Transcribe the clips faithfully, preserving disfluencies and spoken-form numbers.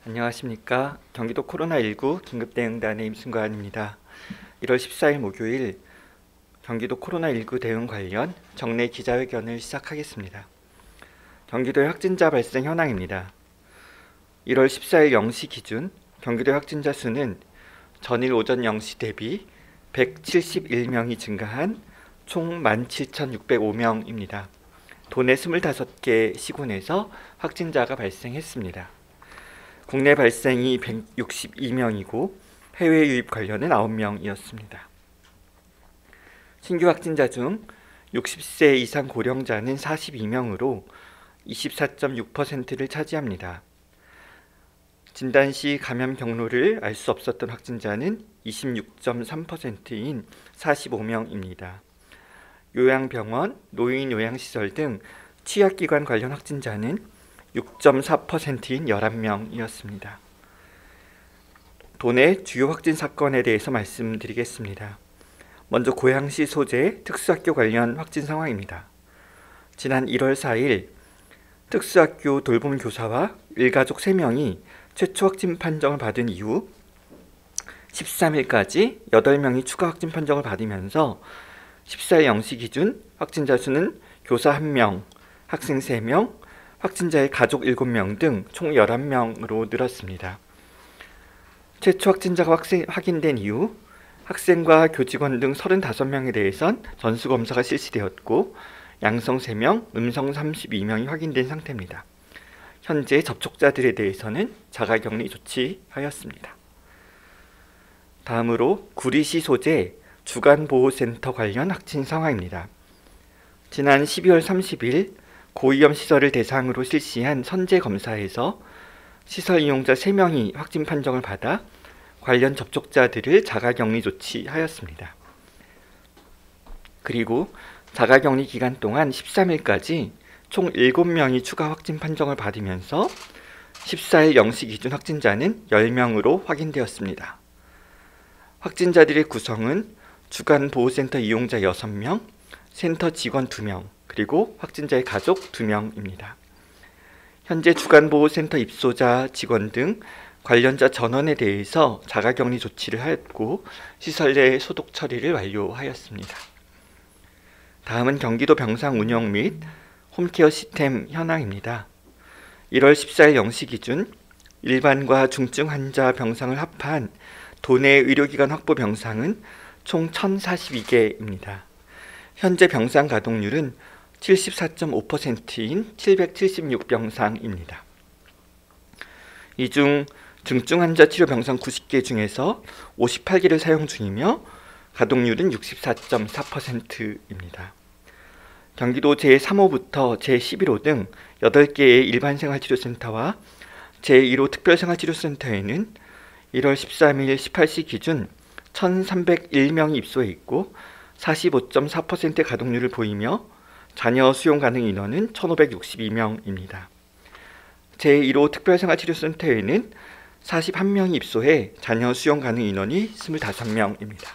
안녕하십니까. 경기도 코로나십구 긴급대응단의 임순관입니다. 일월 십사일 목요일 경기도 코로나십구 대응 관련 정례 기자회견을 시작하겠습니다. 경기도의 확진자 발생 현황입니다. 일월 십사일 영 시 기준 경기도의 확진자 수는 전일 오전 영 시 대비 백칠십일 명이 증가한 총 만 칠천육백오 명입니다. 도내 스물다섯 개 시군에서 확진자가 발생했습니다. 국내 발생이 백육십이 명이고 해외 유입 관련은 아홉 명이었습니다. 신규 확진자 중 육십 세 이상 고령자는 사십이 명으로 이십사 점 육 퍼센트를 차지합니다. 진단 시 감염 경로를 알 수 없었던 확진자는 이십육 점 삼 퍼센트인 사십오 명입니다. 요양병원, 노인 요양시설 등 취약기관 관련 확진자는 육 점 사 퍼센트인 열한 명이었습니다. 도내 주요 확진 사건에 대해서 말씀드리겠습니다. 먼저 고양시 소재 특수학교 관련 확진 상황입니다. 지난 일월 사일 특수학교 돌봄 교사와 일가족 세 명이 최초 확진 판정을 받은 이후 십삼일까지 여덟 명이 추가 확진 판정을 받으면서 십사일 영 시 기준 확진자 수는 교사 한 명, 학생 세 명, 확진자의 가족 일곱 명 등 총 열한 명으로 늘었습니다. 최초 확진자가 확신, 확인된 이후 학생과 교직원 등 서른다섯 명에 대해선 전수검사가 실시되었고 양성 세 명, 음성 삼십이 명이 확인된 상태입니다. 현재 접촉자들에 대해서는 자가격리 조치하였습니다. 다음으로 구리시 소재 주간보호센터 관련 확진 상황입니다. 지난 십이월 삼십일 고위험 시설을 대상으로 실시한 선제 검사에서 시설 이용자 세 명이 확진 판정을 받아 관련 접촉자들을 자가격리 조치하였습니다. 그리고 자가격리 기간 동안 십삼일까지 총 일곱 명이 추가 확진 판정을 받으면서 십사일 영 시 기준 확진자는 열 명으로 확인되었습니다. 확진자들의 구성은 주간보호센터 이용자 여섯 명, 센터 직원 두 명, 그리고 확진자의 가족 두 명입니다. 현재 주간보호센터 입소자 직원 등 관련자 전원에 대해서 자가격리 조치를 하였고 시설 내 소독 처리를 완료하였습니다. 다음은 경기도 병상 운영 및 홈케어 시스템 현황입니다. 일월 십사일 영 시 기준 일반과 중증 환자 병상을 합한 도내 의료기관 확보 병상은 총 천사십이 개입니다. 현재 병상 가동률은 칠십사 점 오 퍼센트인 칠백칠십육 병상입니다. 이 중 중증 환자 치료 병상 구십 개 중에서 오십팔 개를 사용 중이며 가동률은 육십사 점 사 퍼센트입니다. 경기도 제삼 호부터 제십일 호 등 여덟 개의 일반생활치료센터와 제일 호 특별생활치료센터에는 일월 십삼일 십팔 시 기준 천삼백일 명이 입소해 있고 사십오 점 사 퍼센트 가동률을 보이며 자녀 수용 가능 인원은 천오백육십이 명입니다. 제일 호 특별생활치료센터에는 사십일 명이 입소해 자녀 수용 가능 인원이 이십오 명입니다.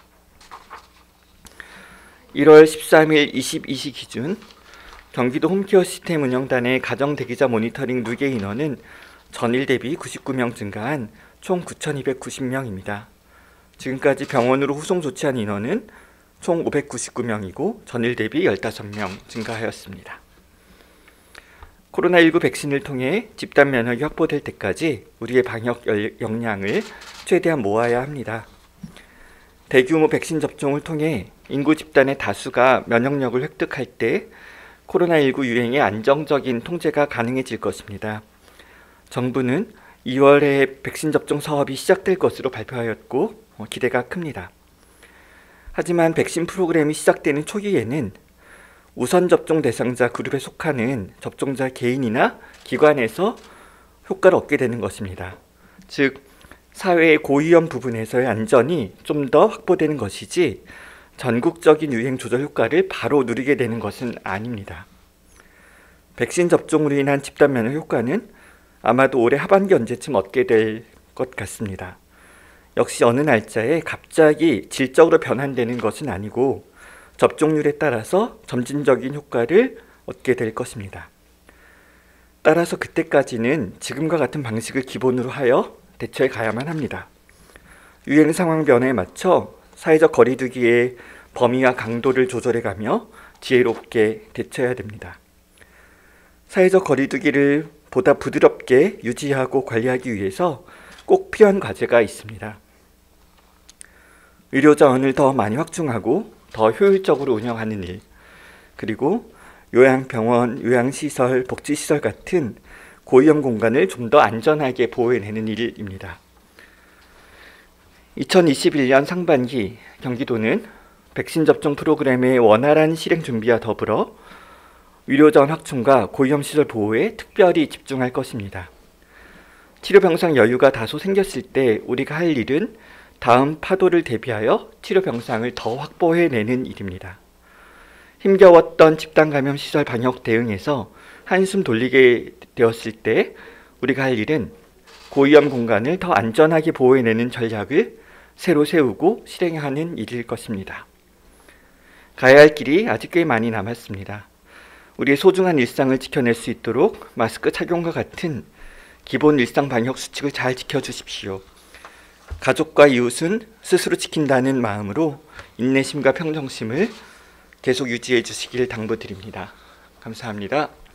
일월 십삼일 이십이 시 기준 경기도 홈케어 시스템 운영단의 가정대기자 모니터링 누계 인원은 전일 대비 구십구 명 증가한 총 구천이백구십 명입니다. 지금까지 병원으로 후송 조치한 인원은 총 오백구십구 명이고 전일 대비 십오 명 증가하였습니다. 코로나십구 백신을 통해 집단 면역이 확보될 때까지 우리의 방역 역량을 최대한 모아야 합니다. 대규모 백신 접종을 통해 인구 집단의 다수가 면역력을 획득할 때 코로나십구 유행의 안정적인 통제가 가능해질 것입니다. 정부는 이월에 백신 접종 사업이 시작될 것으로 발표하였고 기대가 큽니다. 하지만 백신 프로그램이 시작되는 초기에는 우선 접종 대상자 그룹에 속하는 접종자 개인이나 기관에서 효과를 얻게 되는 것입니다. 즉, 사회의 고위험 부분에서의 안전이 좀 더 확보되는 것이지 전국적인 유행 조절 효과를 바로 누리게 되는 것은 아닙니다. 백신 접종으로 인한 집단 면역 효과는 아마도 올해 하반기 언제쯤 얻게 될 것 같습니다. 역시 어느 날짜에 갑자기 질적으로 변환되는 것은 아니고 접종률에 따라서 점진적인 효과를 얻게 될 것입니다. 따라서 그때까지는 지금과 같은 방식을 기본으로 하여 대처해 가야만 합니다. 유행 상황 변화에 맞춰 사회적 거리두기의 범위와 강도를 조절해가며 지혜롭게 대처해야 됩니다. 사회적 거리두기를 보다 부드럽게 유지하고 관리하기 위해서 꼭 필요한 과제가 있습니다. 의료 자원을 더 많이 확충하고 더 효율적으로 운영하는 일, 그리고 요양병원, 요양시설, 복지시설 같은 고위험 공간을 좀 더 안전하게 보호해내는 일입니다. 이천이십일 년 상반기 경기도는 백신 접종 프로그램의 원활한 실행 준비와 더불어 의료자원 확충과 고위험 시설 보호에 특별히 집중할 것입니다. 치료병상 여유가 다소 생겼을 때 우리가 할 일은 다음 파도를 대비하여 치료병상을 더 확보해내는 일입니다. 힘겨웠던 집단 감염 시설 방역 대응에서 한숨 돌리게 되었을 때 우리가 할 일은 고위험 공간을 더 안전하게 보호해내는 전략을 새로 세우고 실행하는 일일 것입니다. 가야 할 길이 아직 꽤 많이 남았습니다. 우리의 소중한 일상을 지켜낼 수 있도록 마스크 착용과 같은 기본 일상 방역 수칙을 잘 지켜주십시오. 가족과 이웃은 스스로 지킨다는 마음으로 인내심과 평정심을 계속 유지해 주시길 당부드립니다. 감사합니다.